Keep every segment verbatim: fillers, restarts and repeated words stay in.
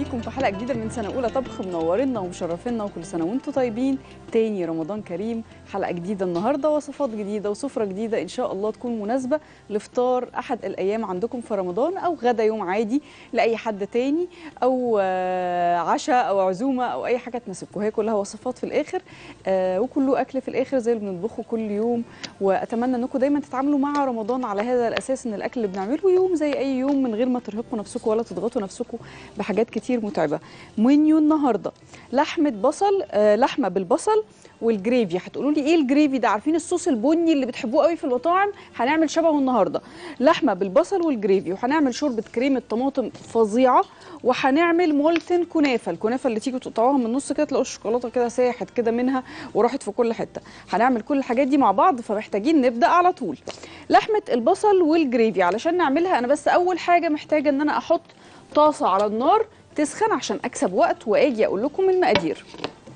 بيكم في حلقه جديده من سنه اولى طبخ. منورنا ومشرفينا وكل سنه وانتم طيبين. تاني رمضان كريم، حلقه جديده النهارده، وصفات جديده وسفره جديده ان شاء الله تكون مناسبه لافطار احد الايام عندكم في رمضان، او غدا يوم عادي لاي حد تاني، او عشاء او عزومه او اي حاجه تناسبكم. هي كلها وصفات في الاخر وكله اكل في الاخر زي اللي بنطبخه كل يوم. واتمنى انكم دايما تتعاملوا مع رمضان على هذا الاساس، ان الاكل اللي بنعمله يوم زي اي يوم، من غير ما ترهقوا نفسكم ولا تضغطوا نفسكم بحاجات كتير متعبه. منيو النهارده لحمه بصل، آه لحمه بالبصل والجريفي. هتقولوا لي ايه الجريفي ده؟ عارفين الصوص البني اللي بتحبوه قوي في المطاعم؟ هنعمل شبهه النهارده، لحمه بالبصل والجريفي. وهنعمل شوربه كريمه طماطم فظيعه، وهنعمل مولتن كنافه، الكنافه اللي تيجوا تقطعوها من النص كده تلاقوا الشوكولاته كده ساحت كده منها وراحت في كل حته. هنعمل كل الحاجات دي مع بعض، فمحتاجين نبدا على طول. لحمه البصل والجريفي علشان نعملها، انا بس اول حاجه محتاجه ان انا احط طاسه على النار تسخن عشان اكسب وقت واجي اقول لكم المقادير.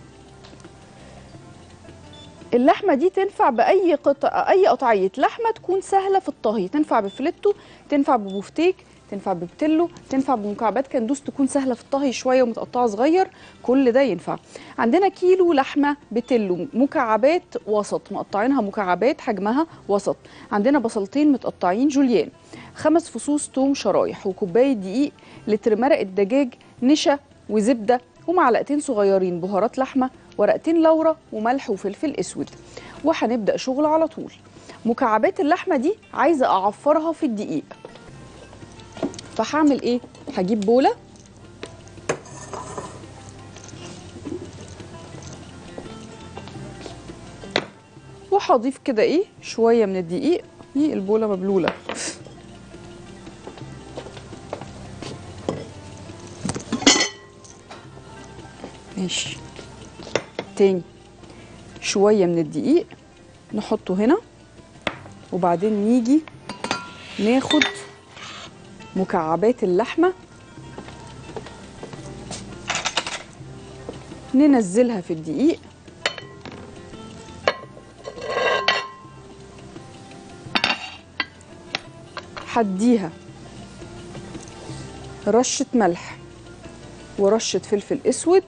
اللحمه دي تنفع باي قطع، اي قطعيه لحمه تكون سهله في الطهي، تنفع بفليتو، تنفع ببوفتيك، تنفع ببتلو، تنفع بمكعبات كندوز تكون سهله في الطهي شويه ومتقطعه صغير، كل ده ينفع. عندنا كيلو لحمه بتلو مكعبات وسط، مقطعينها مكعبات حجمها وسط. عندنا بصلتين متقطعين جوليان، خمس فصوص توم شرايح، وكوبايه دقيق، لتر مرق الدجاج، نشا وزبده، ومعلقتين صغيرين بهارات لحمه، ورقتين لورا، وملح وفلفل اسود. وهنبدا شغل على طول. مكعبات اللحمه دي عايزه اعفرها في الدقيق، فهعمل ايه؟ هجيب بوله وهضيف كده ايه شويه من الدقيق. دي البوله مبلوله. ماشي، تاني شويه من الدقيق نحطه هنا، وبعدين نيجي ناخد مكعبات اللحمه ننزلها في الدقيق، هديها رشه ملح ورشه فلفل اسود،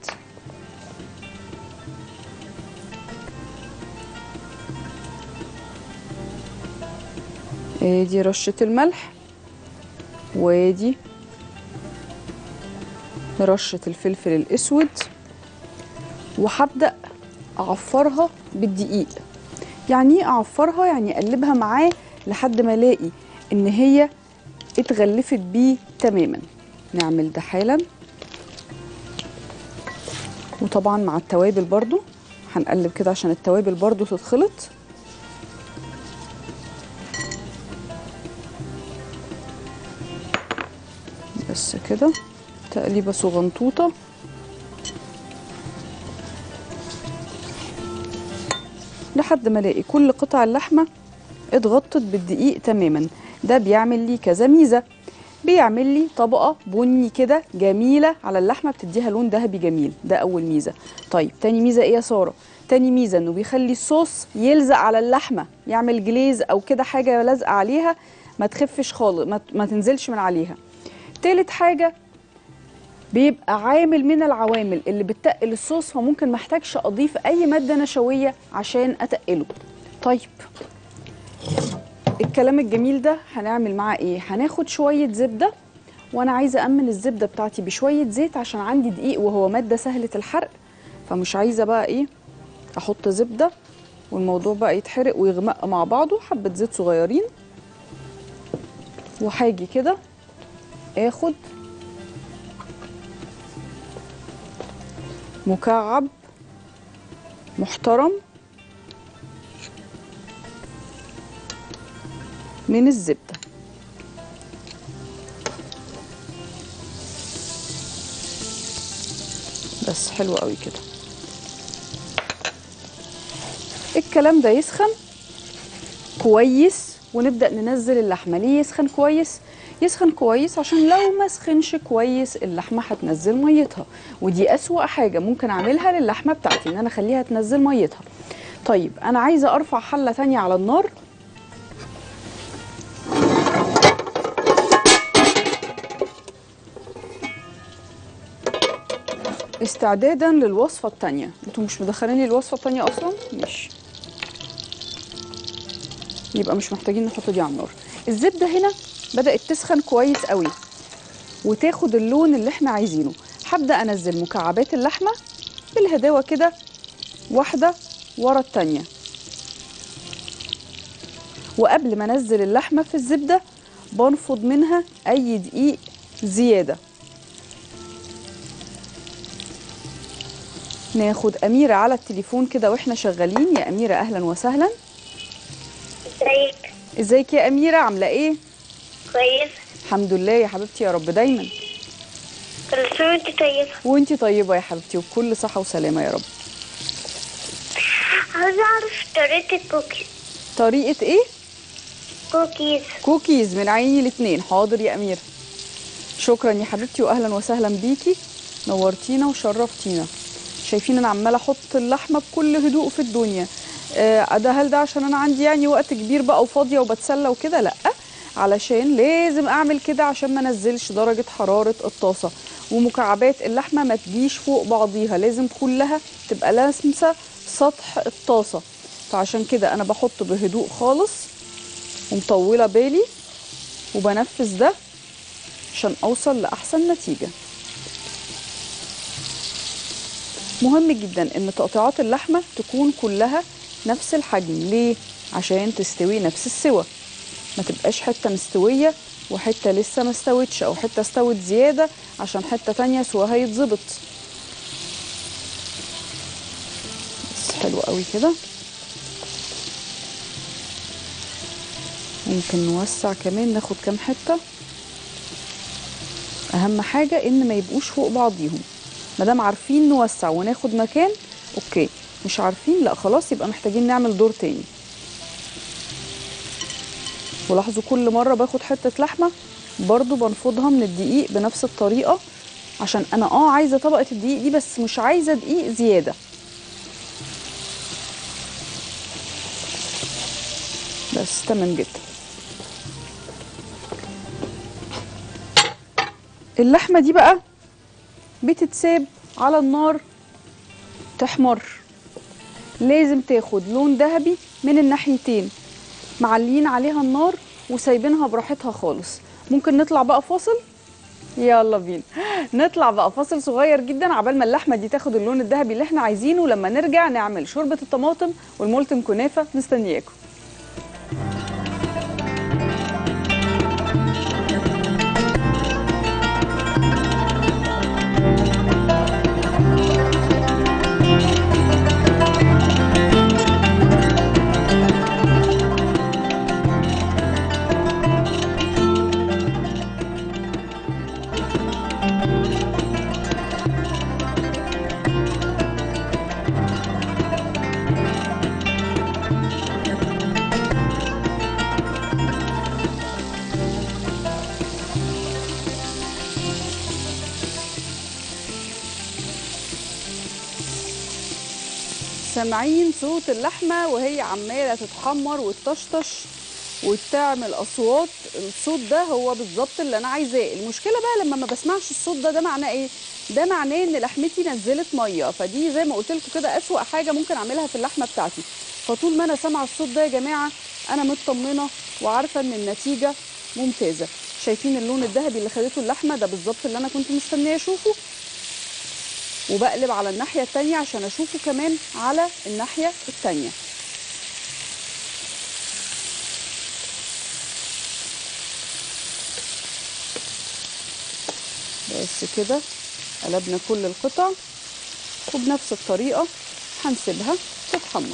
ادي رشه الملح، وادي رشه الفلفل الاسود، وهبدا اعفرها بالدقيق. يعني ايه اعفرها؟ يعني اقلبها معاه لحد ما الاقي ان هي اتغلفت بيه تماما. نعمل ده حالا. وطبعا مع التوابل برضو هنقلب كده عشان التوابل برضو تتخلط. بس كده تقليبه صغنطوطه. لحد ما الاقي كل قطع اللحمه اتغطت بالدقيق تماما. ده بيعمل لي كذا ميزه. بيعمل لي طبقه بني كده جميله على اللحمه، بتديها لون ذهبي جميل، ده اول ميزه. طيب تاني ميزه ايه يا ساره؟ تاني ميزه انه بيخلي الصوص يلزق على اللحمه، يعمل جليز او كده حاجه لازقه عليها ما تخفش خالص، ما, ما تنزلش من عليها. تالت حاجه بيبقى عامل من العوامل اللي بتقل الصوص، فممكن محتاجش اضيف اي ماده نشويه عشان اتقله. طيب الكلام الجميل ده هنعمل معاه ايه؟ هناخد شويه زبده، وانا عايزه امن الزبده بتاعتي بشويه زيت عشان عندي دقيق وهو ماده سهله الحرق، فمش عايزه بقى ايه احط زبده والموضوع بقى يتحرق ويغمق مع بعضه. حبه زيت صغيرين، وهاجي كده اخد مكعب محترم من الزبدة، بس حلو قوي كده. الكلام ده يسخن كويس ونبدأ ننزل اللحمة. ليه يسخن كويس؟ يسخن كويس عشان لو ما سخنش كويس اللحمة هتنزل ميتها، ودي أسوأ حاجة ممكن أعملها للحمة بتاعتي، إن أنا أخليها تنزل ميتها. طيب أنا عايزة أرفع حلة تانية على النار، استعدادا للوصفه الثانيه. انتوا مش مدخلين لي الوصفه الثانيه اصلا؟ ماشي، يبقى مش محتاجين نحط دي على النار. الزبده هنا بدات تسخن كويس قوي وتاخد اللون اللي احنا عايزينه. هبدا انزل مكعبات اللحمه بالهداوه كده، واحده ورا الثانيه. وقبل ما انزل اللحمه في الزبده بنفض منها اي دقيق زياده. ناخد اميره على التليفون كده واحنا شغالين. يا اميره اهلا وسهلا. ازيك؟ ازيك يا اميره، عامله ايه؟ كويس الحمد لله يا حبيبتي، يا رب دايما. كل سنة وانت طيبة. وانتي طيبه يا حبيبتي وبكل صحه وسلامه يا رب. عاوزة اعرف طريقة الكوكيز. طريقه ايه؟ كوكيز. كوكيز من عيني الاتنين. حاضر يا اميره، شكرا يا حبيبتي واهلا وسهلا بيكي، نورتينا وشرفتينا. شايفين انا عماله احط اللحمه بكل هدوء في الدنيا. آه ده هل ده عشان انا عندي يعني وقت كبير بقى وفاضيه وبتسلى وكده؟ لا، علشان لازم اعمل كده عشان ما انزلش درجه حراره الطاسه، ومكعبات اللحمه ما تجيش فوق بعضيها، لازم كلها تبقى لامسه سطح الطاسه. فعشان كده انا بحط بهدوء خالص ومطوله بالي وبنفذ ده عشان اوصل لاحسن نتيجه. مهم جدا ان تقطيعات اللحمه تكون كلها نفس الحجم. ليه؟ عشان تستوي نفس السوى، ما تبقاش حته مستويه وحته لسه ما استوتش، او حته استوت زياده عشان حته تانية سواها يتظبط. بس حلو قوي كده. ممكن نوسع كمان، ناخد كام حته. اهم حاجه ان ما يبقوش فوق بعضيهم. مادام عارفين نوسع وناخد مكان اوكي، مش عارفين لا خلاص يبقى محتاجين نعمل دور تاني. ولاحظوا كل مره باخد حته لحمه برضو بنفضها من الدقيق بنفس الطريقه، عشان انا اه عايزه طبقه الدقيق دي بس مش عايزه دقيق زياده. بس تمام جدا. اللحمه دي بقى بتتساب على النار تحمر، لازم تاخد لون ذهبي من الناحيتين. معلين عليها النار وسايبينها براحتها خالص. ممكن نطلع بقى فاصل؟ يلا بينا نطلع بقى فاصل صغير جدا عبال ما اللحمه دي تاخد اللون الذهبي اللي احنا عايزينه. لما نرجع نعمل شوربه الطماطم والمولتن كنافه. مستنياكم. سامعين صوت اللحمه وهي عماله تتحمر وتطشطش وتعمل اصوات؟ الصوت ده هو بالظبط اللي انا عايزاه. المشكله بقى لما ما بسمعش الصوت ده، ده معناه ايه؟ ده معناه ان لحمتي نزلت ميه، فدي زي ما قلت لكم كده اسوأ حاجه ممكن اعملها في اللحمه بتاعتي. فطول ما انا سامعه الصوت ده يا جماعه انا مطمنه وعارفه ان النتيجه ممتازه. شايفين اللون الذهبي اللي خدته اللحمه؟ ده بالظبط اللي انا كنت مستنيه اشوفه. وبقلب على الناحيه التانيه عشان اشوفه كمان على الناحيه التانيه. بس كده قلبنا كل القطع، وبنفس الطريقه هنسيبها تتحمر.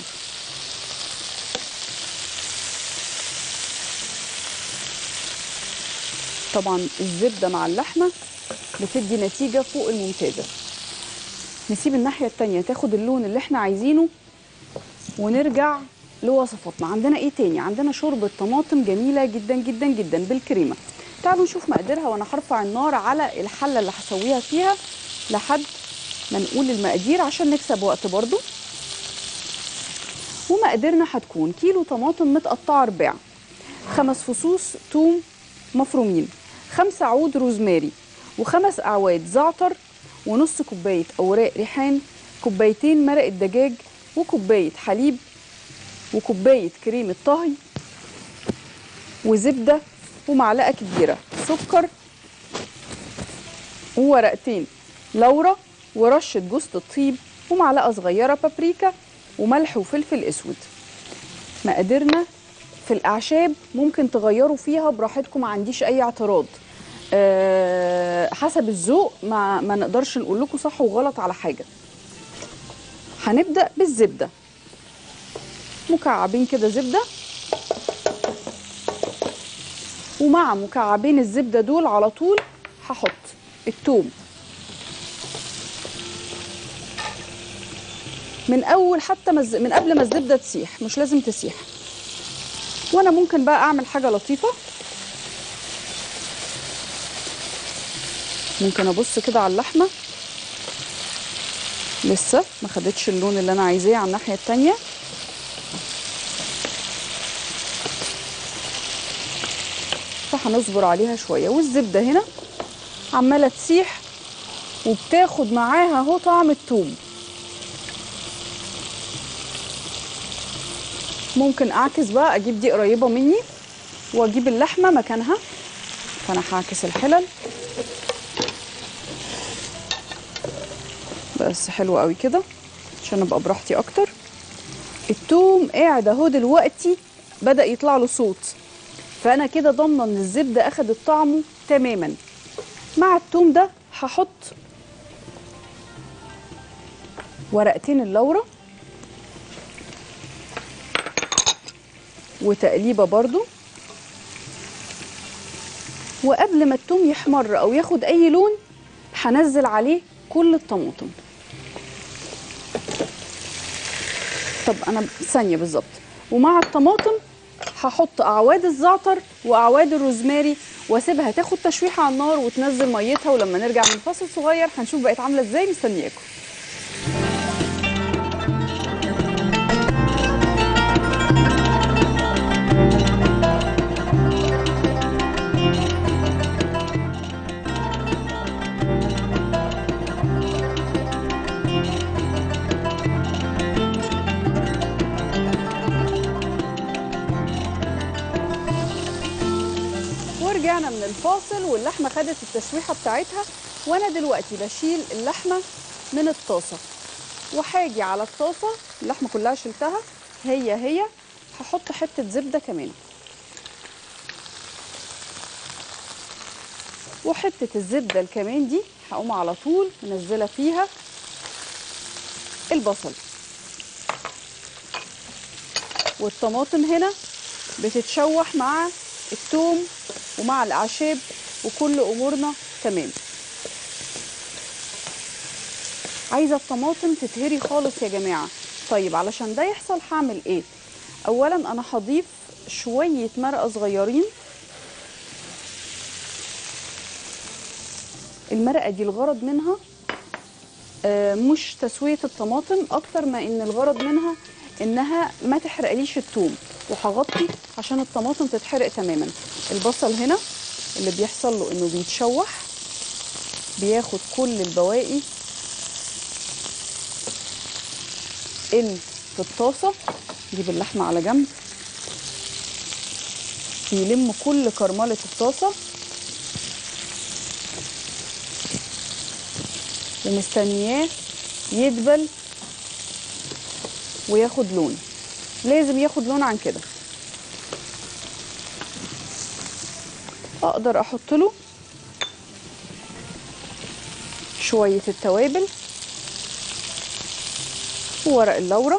طبعا الزبده مع اللحمه بتدي نتيجه فوق الممتازه. نسيب الناحيه التانيه تاخد اللون اللي احنا عايزينه ونرجع لوصفاتنا. عندنا ايه تاني؟ عندنا شوربه طماطم جميله جدا جدا جدا بالكريمه. تعالوا نشوف مقاديرها وانا هرفع النار على الحله اللي هسويها فيها لحد ما نقول المقادير عشان نكسب وقت برضو. ومقاديرنا هتكون كيلو طماطم متقطعه رباع، خمس فصوص توم مفرومين، خمسة عود روزماري، وخمس اعواد زعتر، ونص كوبايه اوراق ريحان، كوبايتين مرق الدجاج، وكوبايه حليب، وكوبايه كريمه طهي، وزبده، ومعلقه كبيره سكر، وورقتين لورا، ورشه جوز الطيب، ومعلقه صغيره بابريكا، وملح وفلفل اسود. مقاديرنا في الاعشاب ممكن تغيروا فيها براحتكم، ما عنديش اي اعتراض. أه حسب الذوق، ما, ما نقدرش نقول لكم صح وغلط على حاجه. هنبدا بالزبده، مكعبين كده زبده، ومع مكعبين الزبده دول على طول هحط الثوم من اول، حتى مز... من قبل ما الزبده تسيح، مش لازم تسيح. وانا ممكن بقى اعمل حاجه لطيفه، ممكن ابص كده على اللحمه لسه ما خدتش اللون اللي انا عايزاه على الناحيه التانيه، فهنصبر عليها شويه. والزبده هنا عماله تسيح وبتاخد معاها اهو طعم الثوم. ممكن اعكس بقى، اجيب دي قريبه مني واجيب اللحمه مكانها، فانا هعكس الحلل بس. حلو قوي كده عشان ابقى براحتي اكتر. الثوم قاعد اهو دلوقتي بدأ يطلع له صوت، فانا كده ضامنه ان الزبده اخدت طعمه تماما. مع الثوم ده هحط ورقتين اللورة وتقليبه برضو، وقبل ما الثوم يحمر او ياخد اي لون هنزل عليه كل الطماطم. طب انا ثانيه بالظبط. ومع الطماطم هحط اعواد الزعتر واعواد الروزماري واسيبها تاخد تشويحه على النار وتنزل ميتها، ولما نرجع من فاصل صغير هنشوف بقت عامله ازاي. مستنياكم. رجعنا من الفاصل واللحمه خدت التشويحه بتاعتها، وانا دلوقتي بشيل اللحمه من الطاسه وهاجي على الطاسه، اللحمه كلها شلتها هي هي، هحط حته زبده كمان وحته الزبده الكمان دي هقوم على طول منزله فيها البصل والطماطم. هنا بتتشوح مع الثوم ومع الاعشاب وكل امورنا تمام. عايزه الطماطم تتهري خالص يا جماعه. طيب علشان ده يحصل هعمل ايه؟ اولا انا هضيف شويه مرقه صغيرين. المرقه دي الغرض منها مش تسويه الطماطم اكتر ما ان الغرض منها انها ما تحرقليش الثوم، وهغطي عشان الطماطم تتحرق تماما. البصل هنا اللي بيحصل له انه بيتشوح، بياخد كل البواقي اللي في الطاسه. نجيب اللحمه على جنب، بيلم كل كرمله الطاسه، ومستنياه يدبل وياخد لون. لازم ياخد لون عن كده. اقدر احط له شويه التوابل وورق اللورة.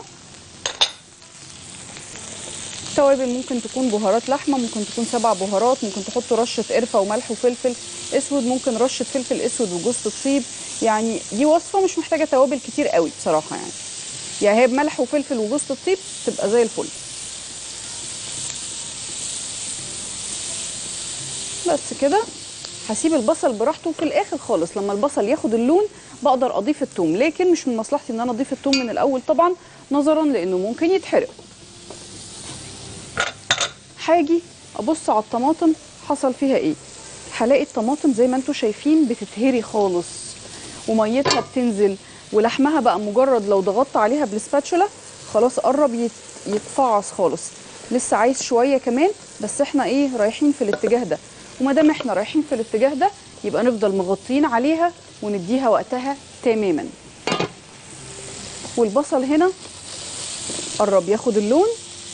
التوابل ممكن تكون بهارات لحمه، ممكن تكون سبع بهارات، ممكن تحطوا رشه قرفه وملح وفلفل اسود، ممكن رشه فلفل اسود وجوز الطيب. يعني دي وصفه مش محتاجه توابل كتير قوي بصراحه، يعني يعني هي بملح وفلفل وجوز الطيب تبقى زي الفل. بس كده هسيب البصل براحته، وفي الاخر خالص لما البصل ياخد اللون بقدر اضيف الثوم، لكن مش من مصلحتي ان انا اضيف الثوم من الاول طبعا نظرا لانه ممكن يتحرق. هاجي ابص على الطماطم حصل فيها ايه. هلاقي الطماطم زي ما انتم شايفين بتتهري خالص، وميتها بتنزل ولحمها بقى مجرد لو ضغطت عليها بالسباتشولا خلاص قرب يت- يتفعص خالص. لسه عايز شويه كمان، بس احنا ايه رايحين في الاتجاه ده، وما دام احنا رايحين في الاتجاه ده يبقى نفضل مغطين عليها ونديها وقتها تماما. والبصل هنا قرب ياخد اللون،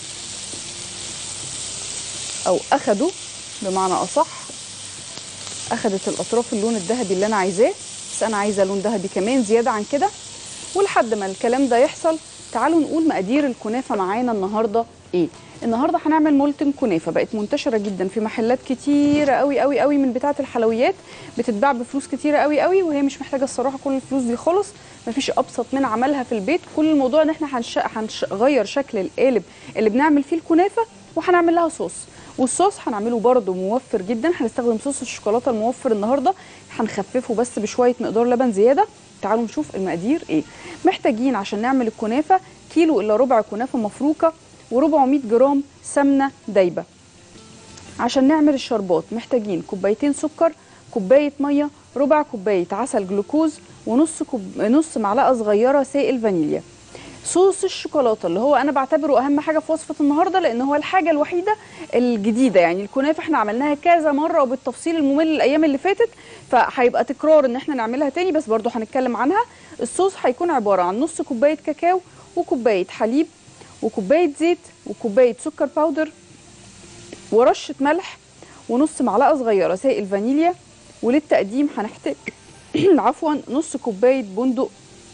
او اخده بمعنى اصح، اخدت الاطراف اللون الذهبي اللي انا عايزاه، بس انا عايزه لون ذهبي كمان زياده عن كده. ولحد ما الكلام ده يحصل تعالوا نقول مقادير الكنافه معانا النهارده ايه. النهارده هنعمل مولتن كنافه، بقت منتشره جدا في محلات كتيره قوي قوي قوي من بتاعه الحلويات، بتتباع بفلوس كتيره قوي قوي، وهي مش محتاجه الصراحه كل الفلوس دي خالص. مفيش ابسط من عملها في البيت. كل الموضوع ان احنا هنش... هنغير شكل القالب اللي بنعمل فيه الكنافه، وهنعمل لها صوص. والصوص هنعمله برده موفر جدا، هنستخدم صوص الشوكولاته الموفر النهارده، هنخففه بس بشويه مقدار لبن زياده. تعالوا نشوف المقادير ايه. محتاجين عشان نعمل الكنافه كيلو الا ربع كنافه مفروكه، وربعمية جرام سمنه دايبه. عشان نعمل الشربات محتاجين كوبايتين سكر، كوبايه ميه، ربع كوبايه عسل جلوكوز، ونص كوب... نص معلقه صغيره سائل فانيليا. صوص الشوكولاته اللي هو انا بعتبره اهم حاجه في وصفه النهارده، لان هو الحاجه الوحيده الجديده. يعني الكنافه احنا عملناها كذا مره وبالتفصيل الممل الايام اللي فاتت، فهيبقى تكرار ان احنا نعملها تاني، بس برضو هنتكلم عنها. الصوص هيكون عباره عن نص كوبايه كاكاو، وكوبايه حليب، وكوبايه زيت، وكوبايه سكر باودر، ورشه ملح، ونص معلقه صغيره سائل فانيليا. وللتقديم هنحتاج عفوا نص كوبايه بندق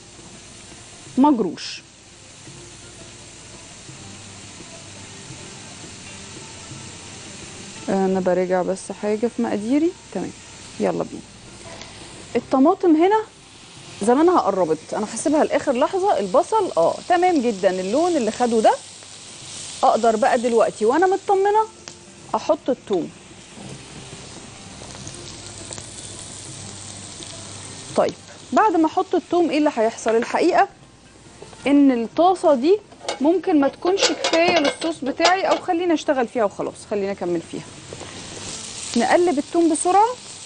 مجروش. انا براجع بس حاجه في مقاديري. تمام، يلا بينا. الطماطم هنا زمانها قربت، انا هسيبها لاخر لحظه. البصل اه تمام جدا اللون اللي خده ده. اقدر بقى دلوقتي وانا مطمنه احط الثوم. طيب بعد ما احط الثوم ايه اللي هيحصل؟ الحقيقه ان الطاسه دي ممكن ما تكونش كفايه للصوص بتاعي، او خلينا اشتغل فيها وخلاص، خلينا اكمل فيها. نقلب الثوم بسرعه،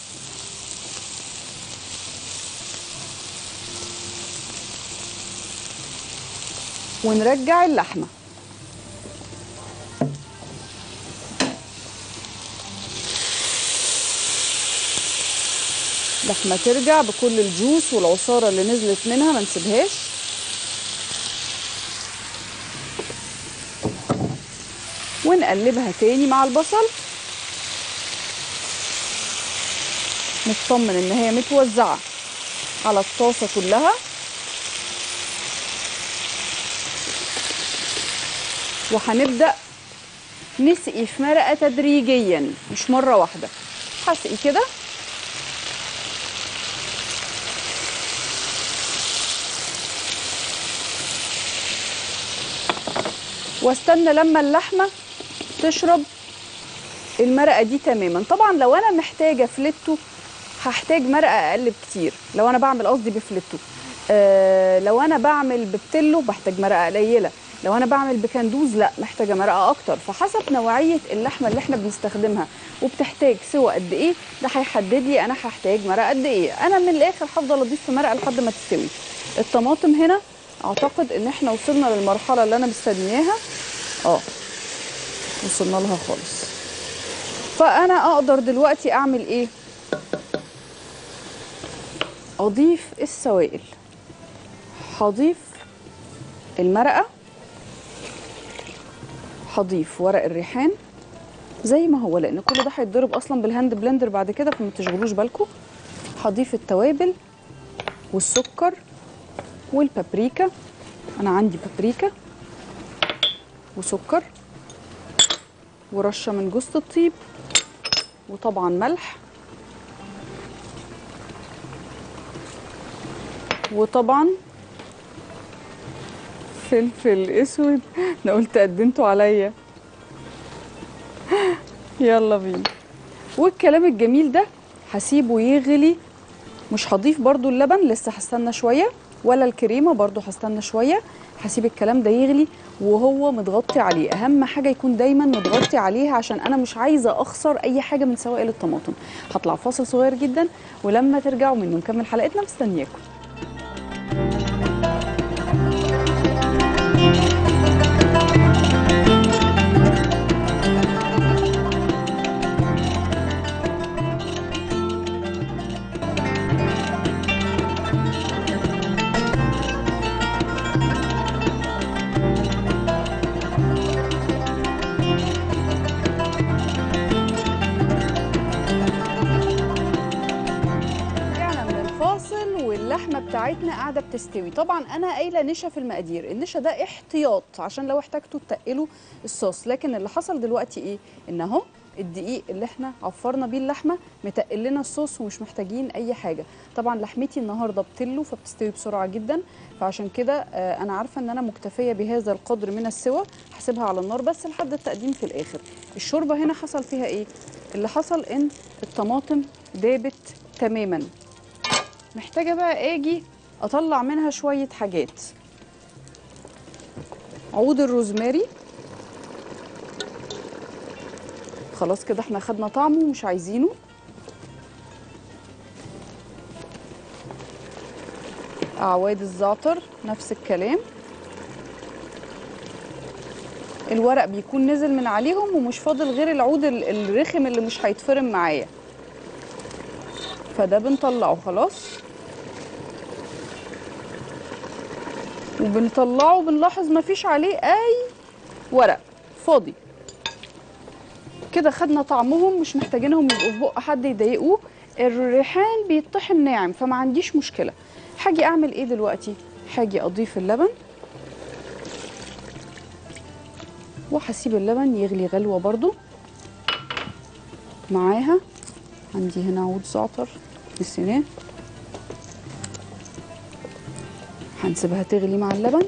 ونرجع اللحمه. لحمه ترجع بكل الجوس والعصاره اللي نزلت منها، ما نسيبهاش. ونقلبها تاني مع البصل، نطمن ان هي متوزعه على الطاسه كلها. وهنبدا نسقي في مرقه تدريجيا، مش مره واحده. هسقي كده واستنى لما اللحمه تشرب المرقه دي تماما. طبعا لو انا محتاجه فليتو هحتاج مرقه اقل بكتير، لو انا بعمل قصدي بفليتو. آه لو انا بعمل ببتلو بحتاج مرقه قليله، لو انا بعمل بكندوز لا محتاجه مرقه اكتر. فحسب نوعيه اللحمه اللي احنا بنستخدمها وبتحتاج سوى قد ايه، ده هيحدد لي انا هحتاج مرقه قد ايه. انا من الاخر هفضل اضيف في مرقه لحد ما تستوي. الطماطم هنا اعتقد ان احنا وصلنا للمرحله اللي انا مستنياها. اه وصلنا لها خالص. فانا اقدر دلوقتي اعمل ايه؟ اضيف السوائل. هضيف المرقه، هضيف ورق الريحان زي ما هو، لان كل ده هيتضرب اصلا بالهاند بلندر بعد كده، فما تشغلوش بالكم. هضيف التوابل والسكر والبابريكا. انا عندي بابريكا وسكر ورشه من جوز الطيب، وطبعا ملح، وطبعا فلفل اسود. انا قلت قدمته عليا. يلا بينا. والكلام الجميل ده هسيبه يغلي. مش هضيف برضو اللبن، لسه هستنى شويه. ولا الكريمه، برضو هستنى شويه، هسيب الكلام ده يغلي وهو متغطي عليه. اهم حاجه يكون دايما متغطي عليها عشان انا مش عايزه اخسر اي حاجه من سوائل الطماطم. هطلع فاصل صغير جدا ولما ترجعوا منه نكمل حلقتنا. مستنياكم. اللحمه بتاعتنا قاعده بتستوي. طبعا انا قايله نشا في المقادير، النشا ده احتياط عشان لو احتاجتوا تقلوا الصوص، لكن اللي حصل دلوقتي ايه؟ ان اهو الدقيق اللي احنا عفرنا بيه اللحمه متقل لنا الصوص ومش محتاجين اي حاجه. طبعا لحمتي النهارده بتلو فبتستوي بسرعه جدا، فعشان كده آه انا عارفه ان انا مكتفيه بهذا القدر من السوى، هسيبها على النار بس لحد التقديم في الاخر. الشوربه هنا حصل فيها ايه؟ اللي حصل ان الطماطم دابت تماما. محتاجه بقى اجي اطلع منها شويه حاجات. عود الروزماري خلاص كده احنا خدنا طعمه ومش عايزينه. اعواد الزعتر نفس الكلام، الورق بيكون نزل من عليهم ومش فاضل غير العود الرخم اللي مش هيتفرم معايا، فده بنطلعه خلاص. وبنطلعه بنلاحظ مفيش عليه اي ورق فاضي كده. خدنا طعمهم، مش محتاجينهم يبقوا في بق حد يضايقوه. الريحان بيطحن ناعم فما عنديش مشكله. هاجي اعمل ايه دلوقتي؟ هاجي اضيف اللبن وهسيب اللبن يغلي غلوه برضو معاها. عندي هنا عود زعتر نسيناه، هنسيبها تغلي مع اللبن.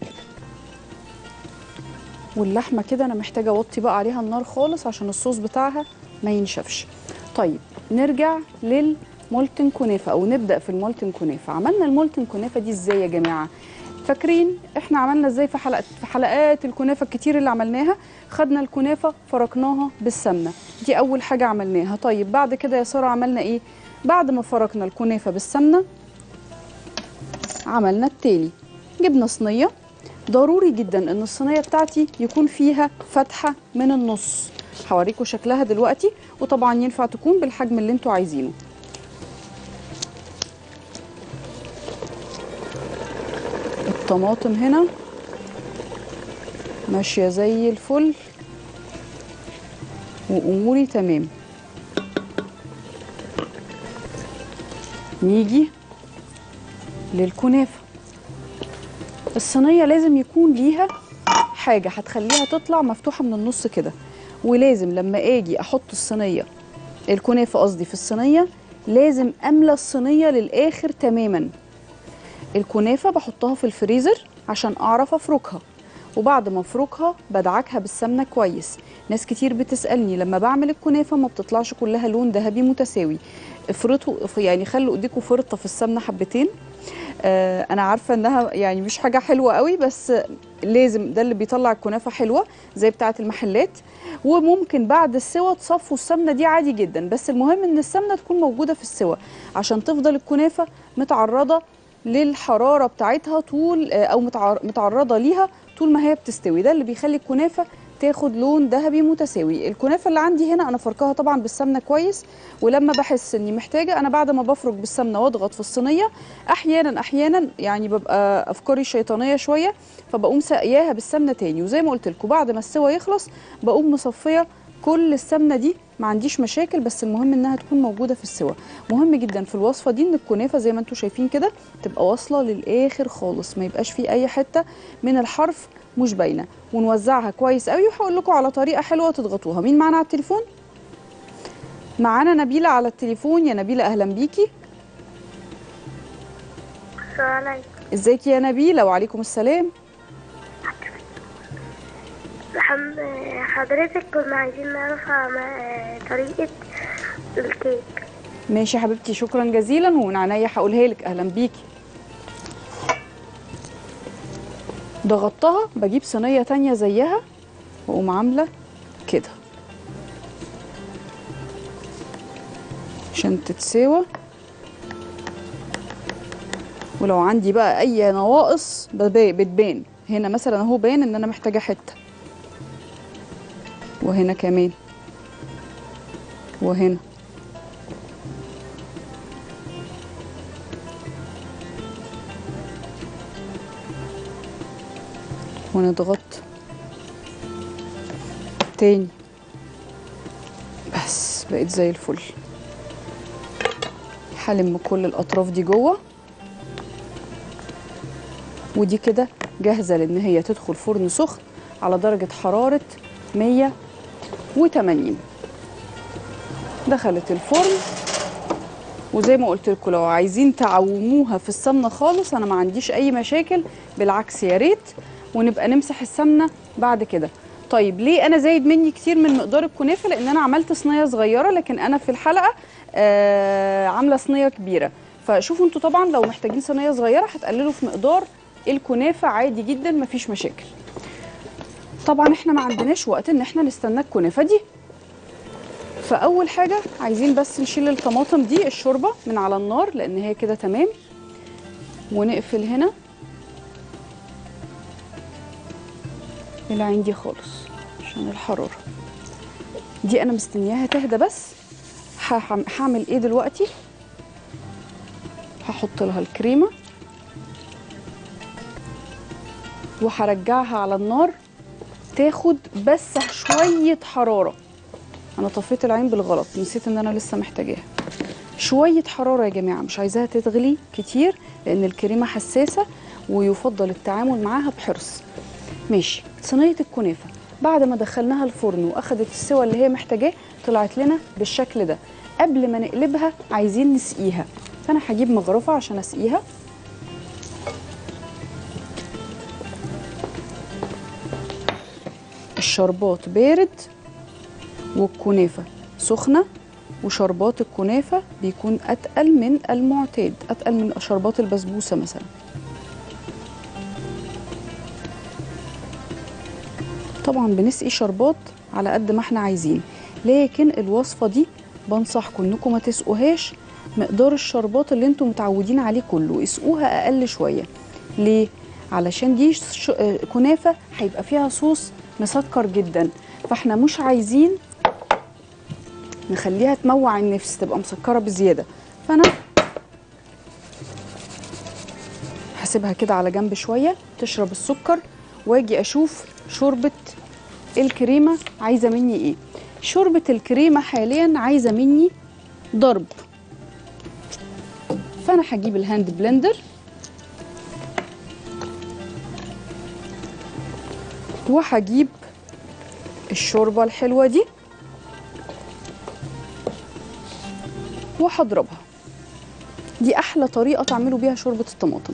واللحمه كده انا محتاجه اوطي بقى عليها النار خالص عشان الصوص بتاعها ما ينشفش. طيب نرجع للمولتن كنافه او نبدا في المولتن كنافه. عملنا المولتن كنافه دي ازاي يا جماعه؟ فاكرين احنا عملنا ازاي في حلقه في حلقات الكنافه الكتير اللي عملناها؟ خدنا الكنافه فركناها بالسمنه، دي اول حاجه عملناها. طيب بعد كده يا ساره عملنا ايه؟ بعد ما فركنا الكنافه بالسمنه عملنا التاني، جبنا صينيه. ضروري جدا ان الصينيه بتاعتي يكون فيها فتحه من النص، هوريكم شكلها دلوقتي، وطبعا ينفع تكون بالحجم اللي انتوا عايزينه. الطماطم هنا ماشيه زي الفل واموري تمام. نيجي للكنافه. الصينيه لازم يكون ليها حاجه هتخليها تطلع مفتوحه من النص كده، ولازم لما اجي احط الصينيه الكنافه قصدي في الصينيه لازم املى الصينيه للاخر تماما. الكنافه بحطها في الفريزر عشان اعرف افركها، وبعد ما افركها بدعكها بالسمنه كويس. ناس كتير بتسالني لما بعمل الكنافه ما بتطلعش كلها لون ذهبي متساوي. افرطوا يعني خلوا ايديكم فرطه في السمنه حبتين. آه انا عارفه انها يعني مش حاجه حلوه قوي، بس لازم ده اللي بيطلع الكنافه حلوه زي بتاعه المحلات. وممكن بعد السوى تصفوا السمنه دي عادي جدا، بس المهم ان السمنه تكون موجوده في السوى عشان تفضل الكنافه متعرضه للحراره بتاعتها طول او متعرضه ليها طول ما هي بتستوي. ده اللي بيخلي الكنافه تاخد لون ذهبي متساوي. الكنافه اللي عندي هنا انا فركاها طبعا بالسمنه كويس، ولما بحس اني محتاجه انا بعد ما بفرك بالسمنه واضغط في الصينيه احيانا احيانا يعني ببقى افكاري شيطانيه شويه فبقوم ساقياها بالسمنه تاني. وزي ما قلت لكم بعد ما السوى يخلص بقوم مصفيه كل السمنه دي، ما عنديش مشاكل، بس المهم انها تكون موجوده في السوى. مهم جدا في الوصفه دي ان الكنافه زي ما انتم شايفين كده تبقى واصله للاخر خالص، ما يبقاش في اي حته من الحرف مش باينه، ونوزعها كويس قوي. وهقول لكم على طريقه حلوه تضغطوها. مين معانا على التليفون؟ معانا نبيله على التليفون. يا نبيله اهلا بيكي. السلام عليكم. ازيك يا نبيله؟ وعليكم السلام. حضرتك كنا عايزين نعرف طريقه الكيك. ماشي يا حبيبتي، شكرا جزيلا، ومن عينيا هقولها لك. اهلا بيكي. ضغطتها بجيب صينيه تانية زيها واقوم عامله كده عشان تتساوى. ولو عندي بقى اي نواقص بتبان هنا، مثلا اهو باين ان انا محتاجه حته، وهنا كمان، وهنا. ونضغط تاني، بس بقيت زي الفل. هلم كل الاطراف دي جوه، ودي كده جاهزه لان هي تدخل فرن سخن على درجه حراره مية وتمانين. دخلت الفرن، وزي ما قلت لكم لو عايزين تعوموها في السمنه خالص انا ما عنديش اي مشاكل، بالعكس يا ريت، ونبقى نمسح السمنه بعد كده. طيب ليه انا زايد مني كتير من مقدار الكنافه؟ لان انا عملت صينيه صغيره، لكن انا في الحلقه آه عامله صينيه كبيره. فشوفوا انتوا طبعا لو محتاجين صينيه صغيره هتقللوا في مقدار الكنافه عادي جدا، مفيش مشاكل. طبعا احنا ما عندناش وقت ان احنا نستنى الكنافه دي، فاول حاجه عايزين بس نشيل الطماطم دي الشوربه من على النار لان هي كده تمام، ونقفل هنا العين دي خالص عشان الحراره دي. انا مستنياها تهدى. بس هعمل ايه دلوقتي؟ هحط لها الكريمه وهرجعها على النار تاخد بس شويه حراره. انا طفيت العين بالغلط، نسيت ان انا لسه محتاجاها شويه حراره يا جماعه، مش عايزاها تتغلي كتير لان الكريمه حساسه ويفضل التعامل معاها بحرص. ماشي. صينيه الكنافه بعد ما دخلناها الفرن واخدت السوى اللي هي محتاجاه طلعت لنا بالشكل ده. قبل ما نقلبها عايزين نسقيها، فانا هجيب مغرفه عشان اسقيها. الشربات بارد والكنافه سخنه، وشربات الكنافه بيكون اتقل من المعتاد، اتقل من شربات البسبوسه مثلا. طبعا بنسقي شربات على قد ما احنا عايزين، لكن الوصفه دي بنصحكم انكم ما تسقوهاش مقدار الشربات اللي انتم متعودين عليه كله، اسقوها اقل شويه. ليه؟ علشان دي كنافه هيبقى فيها صوص مسكر جدا، فاحنا مش عايزين نخليها تموع النفس تبقى مسكره بزياده. فانا هسيبها كده على جنب شويه تشرب السكر، واجي اشوف شوربه الكريمه عايزه مني ايه. شوربه الكريمه حاليا عايزه مني ضرب، فانا هجيب الهاند بلندر وهجيب الشوربه الحلوه دي وهضربها. دي احلى طريقه تعملوا بيها شوربه الطماطم.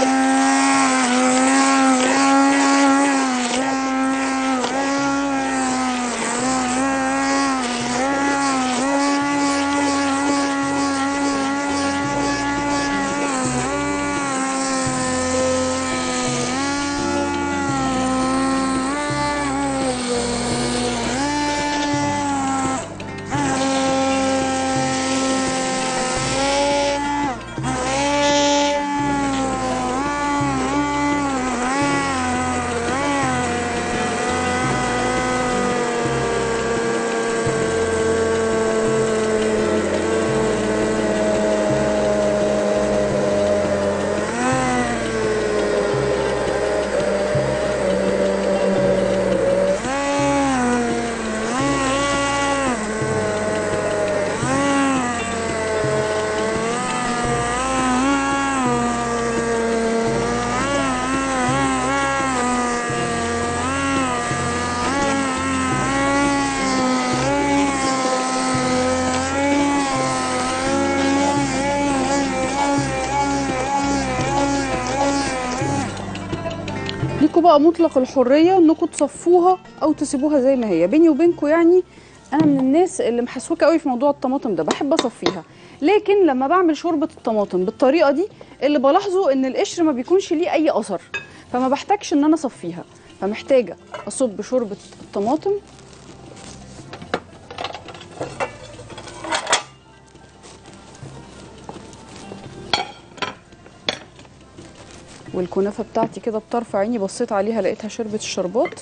بقى مطلق الحريه انكم تصفوها او تسيبوها زي ما هي. بيني وبينكم يعني انا من الناس اللي محسوكه قوي في موضوع الطماطم ده، بحب اصفيها، لكن لما بعمل شوربه الطماطم بالطريقه دي اللي بلاحظه ان القشر ما بيكونش ليه اي اثر، فما بحتاجش ان انا اصفيها، فمحتاجه اصب شوربه الطماطم والكنافه بتاعتي كده بطرف عيني بصيت عليها لقيتها شربت الشربات.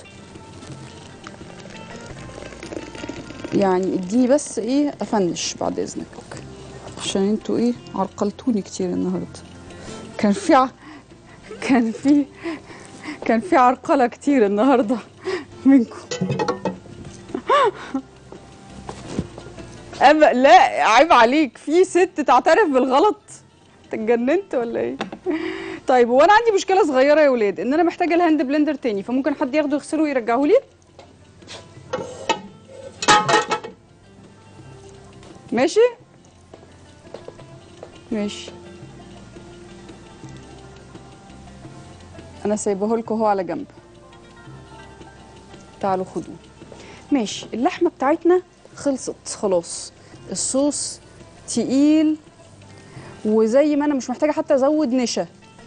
يعني اديني بس ايه افنش بعد اذنك عشان انتوا ايه عرقلتوني كتير النهارده. كان في ع... كان في كان في عرقله كتير النهارده منكم. أما لا عيب عليك، في ست تعترف بالغلط؟ انت اتجننت ولا ايه؟ طيب هو انا عندي مشكله صغيره يا ولاد، ان انا محتاجه الهاند بلندر تاني، فممكن حد ياخده يغسله ويرجعه لي؟ ماشي ماشي، انا سايبه لكم اهو على جنب، تعالوا خدوه. ماشي، اللحمه بتاعتنا خلصت خلاص، الصوص تقيل وزي ما انا مش محتاجه حتى ازود نشا،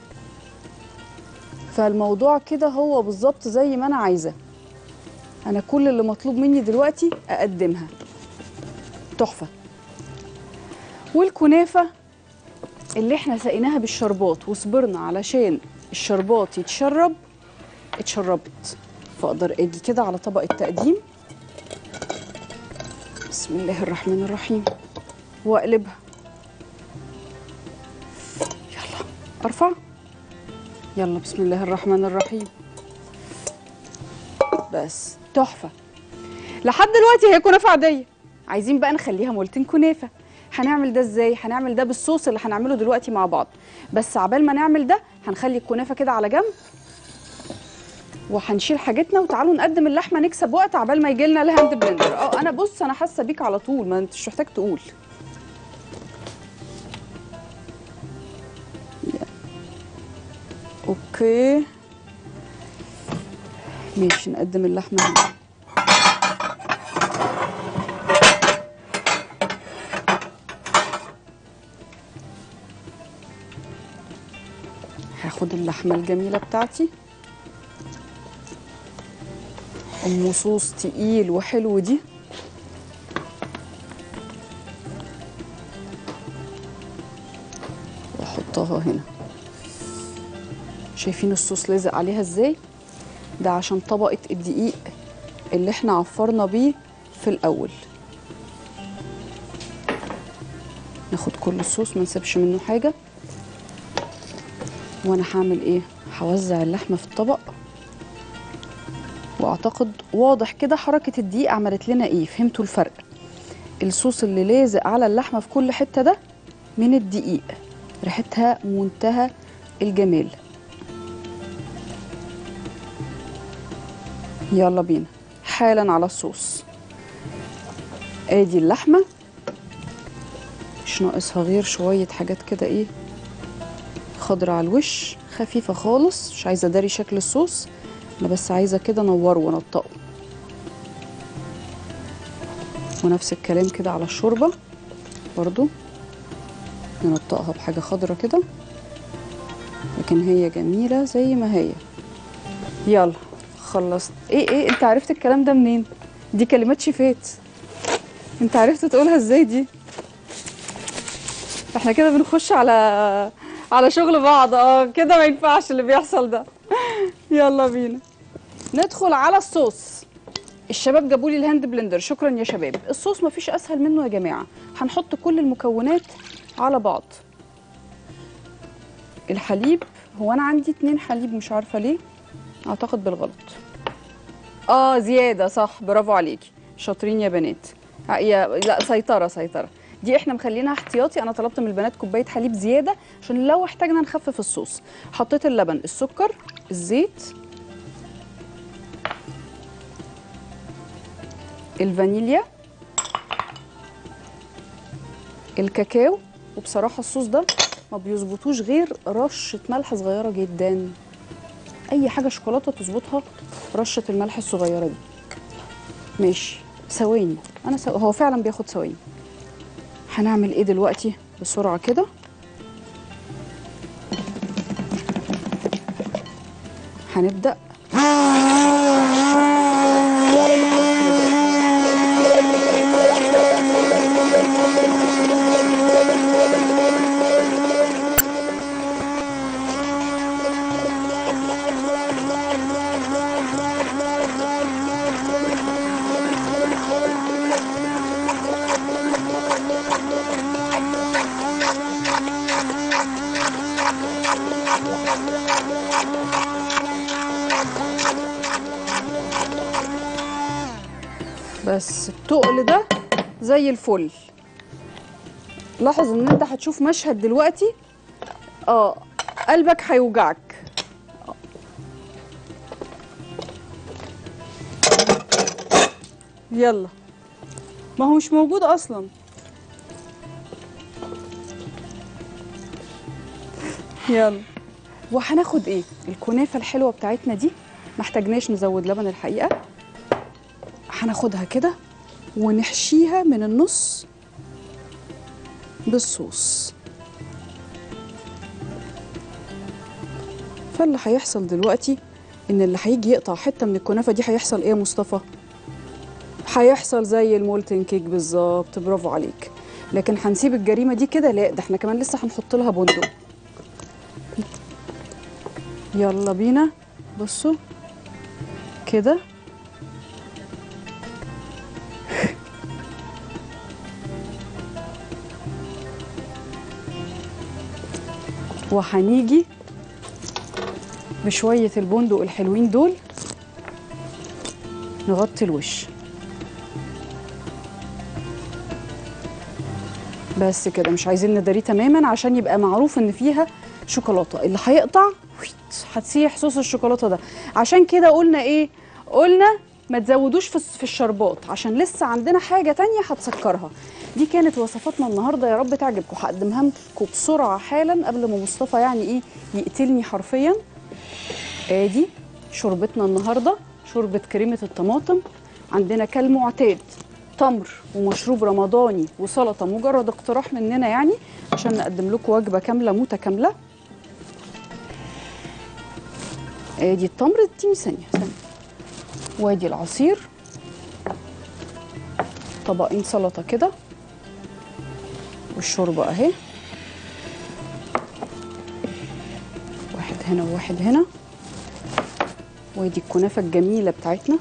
فالموضوع كده هو بالظبط زي ما انا عايزه. انا كل اللي مطلوب مني دلوقتي اقدمها تحفه. والكنافه اللي احنا سقيناها بالشربات وصبرنا علشان الشربات يتشرب اتشربت، فاقدر اجي كده على طبق التقديم بسم الله الرحمن الرحيم واقلبها. يلا ارفع، يلا بسم الله الرحمن الرحيم. بس تحفه. لحد دلوقتي هي كنافه عاديه، عايزين بقى نخليها مولتين كنافه. هنعمل ده ازاي؟ هنعمل ده بالصوص اللي هنعمله دلوقتي مع بعض، بس عبال ما نعمل ده هنخلي الكنافه كده على جنب وهنشيل حاجتنا، وتعالوا نقدم اللحمه نكسب وقت عبال ما يجي لنا الهاند بلندر. اه انا بص انا حاسه بيك على طول، ما انتش محتاج تقول. اوكي ماشي، نقدم اللحمه هنا. هاخد اللحمه الجميله بتاعتي ام صوص تقيل وحلو دي، واحطها هنا. شايفين الصوص لازق عليها ازاي؟ ده عشان طبقه الدقيق اللي احنا عفرنا بيه في الاول. ناخد كل الصوص ما نسيبش منه حاجه. وانا هعمل ايه؟ هوزع اللحمه في الطبق، واعتقد واضح كده حركه الدقيق عملت لنا ايه. فهمتوا الفرق؟ الصوص اللي لازق على اللحمه في كل حته ده من الدقيق، ريحتها منتهى الجمال. يلا بينا حالا على الصوص. ادي اللحمه، مش ناقصها غير شويه حاجات كده ايه خضرة على الوش خفيفه خالص، مش عايزه اداري شكل الصوص، انا بس عايزه كده انوره وانطقه. ونفس الكلام كده على الشوربه برضو ننطقها بحاجه خضرة كده، لكن هي جميله زي ما هي. يلا خلصت. ايه ايه انت عرفت الكلام ده منين؟ دي كلمات شيفات، انت عرفت تقولها ازاي دي؟ احنا كده بنخش على على شغل بعض. اه كده ما ينفعش اللي بيحصل ده. يلا بينا ندخل على الصوص. الشباب جابوا لي الهاند بلندر، شكرا يا شباب. الصوص مفيش اسهل منه يا جماعه. هنحط كل المكونات على بعض. الحليب، هو انا عندي اتنين حليب مش عارفه ليه، اعتقد بالغلط. اه زياده، صح، برافو عليكي، شاطرين يا بنات. يا لا سيطره سيطره. دي احنا مخلينها احتياطي، انا طلبت من البنات كوبايه حليب زياده عشان لو احتاجنا نخفف الصوص. حطيت اللبن، السكر، الزيت، الفانيليا، الكاكاو. وبصراحه الصوص ده ما بيظبطوش غير رشه ملح صغيره جدا. اي حاجه شوكولاته تظبطها رشه الملح الصغيره دي. ماشي ثواني، انا سو... هو فعلا بياخد ثواني. هنعمل ايه دلوقتي بسرعه كده؟ هنبدأ بس التقل ده زي الفل. لاحظ ان انت هتشوف مشهد دلوقتي اه قلبك هيوجعك. يلا، ما هو مش موجود اصلا. يلا، وهناخد ايه؟ الكنافه الحلوه بتاعتنا دي محتاجناش نزود لبن الحقيقه. هناخدها كده ونحشيها من النص بالصوص. فاللي هيحصل دلوقتي ان اللي هيجي يقطع حته من الكنافه دي هيحصل ايه يا مصطفى؟ هيحصل زي المولتن كيك بالظبط. برافو عليك. لكن هنسيب الجريمه دي كده؟ لا، ده احنا كمان لسه هنحط لها بندق. يلا بينا. بصوا كده وهنيجي بشويه البندق الحلوين دول نغطي الوش بس كده. مش عايزين نداريه تماما عشان يبقى معروف ان فيها شوكولاته. اللي هيقطع هتسيح صوص الشوكولاته ده. عشان كده قلنا ايه؟ قلنا ما تزودوش في الشربات عشان لسه عندنا حاجه تانية هتسكرها. دي كانت وصفاتنا النهارده، يا رب تعجبكم. هقدمها لكم بسرعه حالا قبل ما مصطفى يعني ايه يقتلني حرفيا. ادي شوربتنا النهارده، شوربه كريمه الطماطم. عندنا كالمعتاد تمر ومشروب رمضاني وسلطه، مجرد اقتراح مننا يعني عشان نقدم لكم وجبه كامله متكامله. ادي التمر، اديني ثانيه ثانيه. وادي العصير، طبقين سلطه كده، والشوربه اهي، واحد هنا وواحد هنا. وادي الكنافه الجميله بتاعتنا.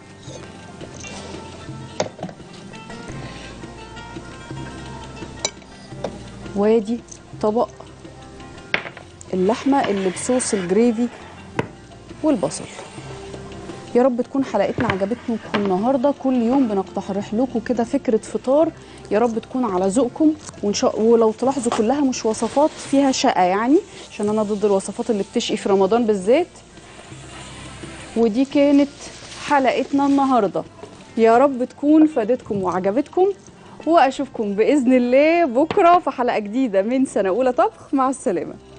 وادي طبق اللحمه اللي بصوص الجريفي والبصل. يا رب تكون حلقتنا عجبتكم النهارده. كل يوم بنقترح لكم كده فكره فطار، يا رب تكون على ذوقكم. وان شاء ولو تلاحظوا كلها مش وصفات فيها شقه يعني، عشان انا ضد الوصفات اللي بتشقي في رمضان بالذات. ودي كانت حلقتنا النهارده، يا رب تكون فادتكم وعجبتكم. واشوفكم باذن الله بكره في حلقه جديده من سنه اولى طبخ. مع السلامه.